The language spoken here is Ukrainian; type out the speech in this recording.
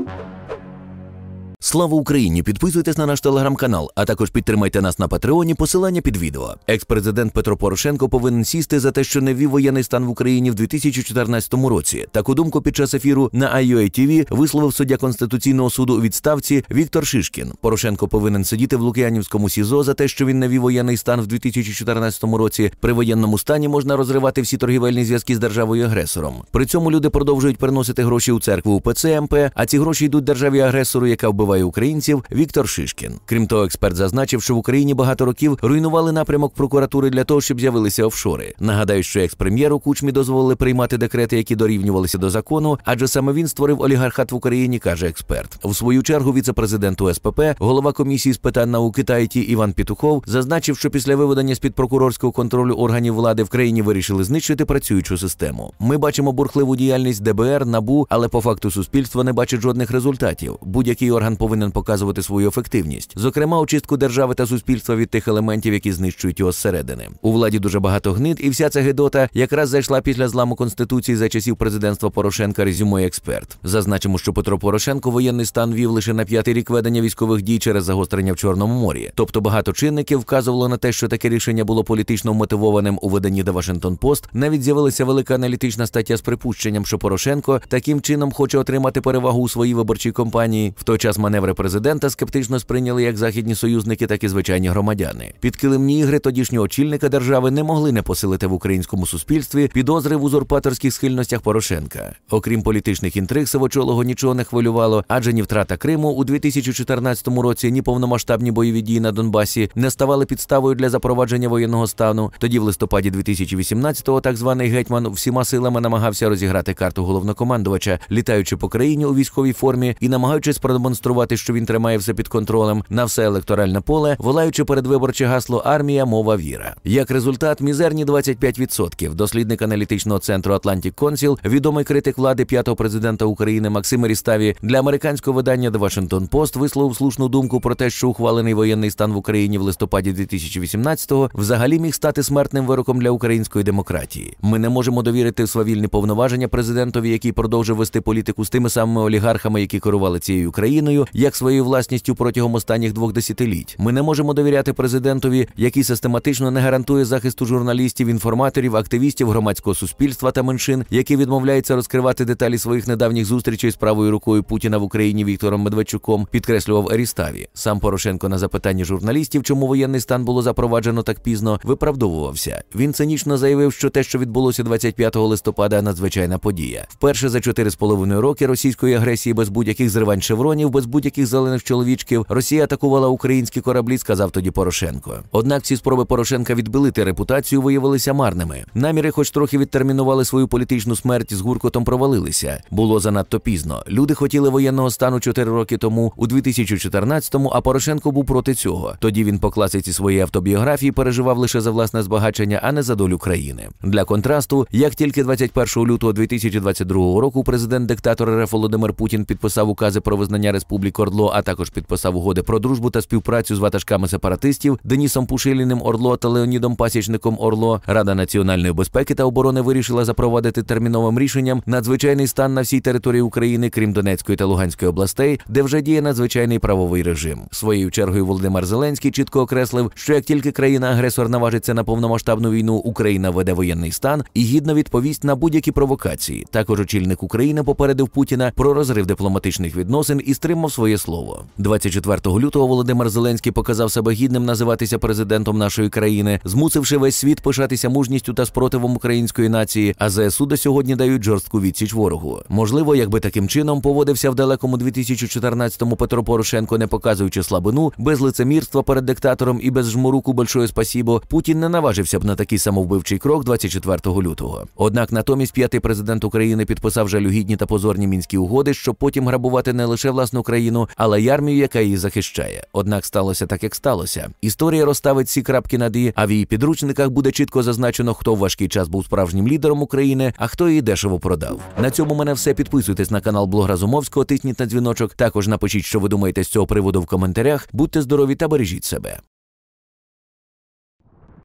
Слава Україні! Підписуйтесь на наш телеграм-канал, а також підтримайте нас на Патреоні, посилання під відео. Екс-президент Петро Порошенко повинен сісти за те, що не ввів воєнний стан в Україні в 2014 році. Таку думку під час ефіру на IUA-TV висловив суддя Конституційного суду у відставці Віктор Шишкін. Порошенко повинен сидіти в Лук'янівському СІЗО за те, що він не ввів воєнний стан в 2014 році. При воєнному стані можна розривати всі торгівельні зв'язки з державою-агресором. При цьому люди продовжують приносити гроші у церкву УПЦ МП, а ці гроші йдуть державі-агресору, яка вбиває українців, Віктор Шишкін. Крім того, експерт зазначив, що в Україні багато років руйнували напрямок прокуратури для того, щоб з'явилися офшори. Нагадаю, що екс-прем'єру Кучмі дозволили приймати декрети, які дорівнювалися до закону, адже саме він створив олігархат в Україні, каже експерт. В свою чергу віце-президент СПП, голова комісії з питань науки та ІТ Іван Петухов зазначив, що після виведення з-під прокурорського контролю органів влади в країні вирішили знищити працюючу систему. Ми бачимо бурхливу діяльність ДБР, НАБУ, але по факту суспільство не бачить жодних результатів. Будь-який орган повинен показувати свою ефективність, зокрема очистку держави та суспільства від тих елементів, які знищують його зсередини. У владі дуже багато гнид, і вся ця гидота якраз зайшла після зламу Конституції за часів президентства Порошенка, резюмує експерт. Зазначимо, що Петро Порошенко воєнний стан ввів лише на 5-й рік ведення військових дій через загострення в Чорному морі. Тобто багато чинників вказувало на те, що таке рішення було політично мотивованим. У виданні The Washington Post навіть з'явилася велика аналітична стаття з припущенням, що Порошенко таким чином хоче отримати перевагу у своїй виборчій кампанії. В той час маневри президента скептично сприйняли як західні союзники, так і звичайні громадяни. Підкилимні ігри тодішнього очільника держави не могли не посилити в українському суспільстві підозри в узурпаторських схильностях Порошенка. Окрім політичних інтриг, сивочолого нічого не хвилювало, адже ні втрата Криму у 2014 році, ні повномасштабні бойові дії на Донбасі не ставали підставою для запровадження воєнного стану. Тоді в листопаді 2018-го так званий гетьман всіма силами намагався розіграти карту головнокомандувача, літаючи по країні у військовій формі і намагаючись продемонструвати, що він тримає все під контролем, на все електоральне поле, волаючи передвиборче гасло «Армія, мова, віра». Як результат – мізерні 25%. Дослідник аналітичного центру Atlantic Council, відомий критик влади п'ятого президента України Максим Еріставі, для американського видання The Washington Post висловив слушну думку про те, що ухвалений воєнний стан в Україні в листопаді 2018-го взагалі міг стати смертним вироком для української демократії. Ми не можемо довірити свавільні повноваження президентові, який продовжив вести політику з тими самими олігархами, які керували цією країною, як своєю власністю протягом останніх 2 десятиліть. Ми не можемо довіряти президентові, який систематично не гарантує захисту журналістів, інформаторів, активістів громадського суспільства та меншин, які відмовляються розкривати деталі своїх недавніх зустрічей з правою рукою Путіна в Україні Віктором Медведчуком, підкреслював Еріставі. Сам Порошенко на запитання журналістів, чому воєнний стан було запроваджено так пізно, виправдовувався. Він цинічно заявив, що те, що відбулося 25 листопада, надзвичайна подія. Вперше за 4,5 роки російської агресії без будь-яких зривань шевронів, без будь-яких зелених чоловічків, Росія атакувала українські кораблі, сказав тоді Порошенко. Однак ці спроби Порошенка відбілити репутацію виявилися марними. Наміри хоч трохи відтермінували свою політичну смерть, з гуркотом провалилися. Було занадто пізно. Люди хотіли воєнного стану 4 роки тому, у 2014-му, а Порошенко був проти цього. Тоді він по класиці своєї автобіографії переживав лише за власне збагачення, а не за долю країни. Для контрасту, як тільки 21 лютого 2022 року президент-диктатор РФ Володимир Путін підписав укази про визнання республік ОРДЛО, а також підписав угоди про дружбу та співпрацю з ватажками сепаратистів Денисом Пушиліним ОРДЛО та Леонідом Пасічником ОРДЛО, Рада національної безпеки та оборони вирішила запровадити терміновим рішенням надзвичайний стан на всій території України, крім Донецької та Луганської областей, де вже діє надзвичайний правовий режим. Своєю чергою Володимир Зеленський чітко окреслив, що як тільки країна-агресор наважиться на повномасштабну війну, Україна введе воєнний стан і гідно відповість на будь-які провокації. Також очільник України попередив Путіна про розрив дипломатичних відносин і стримав своє слово. 24 лютого Володимир Зеленський показав себе гідним називатися президентом нашої країни, змусивши весь світ пишатися мужністю та спротивом української нації, а ЗСУ до сьогодні дають жорстку відсіч ворогу. Можливо, якби таким чином поводився в далекому 2014-му Петро Порошенко, не показуючи слабину, без лицемірства перед диктатором і без жмуруку «большое спасибо», Путін не наважився б на такий самовбивчий крок 24 лютого. Однак натомість п'ятий президент України підписав жалюгідні та позорні мінські угоди, щоб потім грабувати не лише власну країну, але й армію, яка її захищає. Однак сталося так, як сталося. Історія розставить всі крапки над «і», а в її підручниках буде чітко зазначено, хто в важкий час був справжнім лідером України, а хто її дешево продав. На цьому мене все. Підписуйтесь на канал Блог Разумовського, тисніть на дзвіночок. Також напишіть, що ви думаєте з цього приводу в коментарях. Будьте здорові та бережіть себе.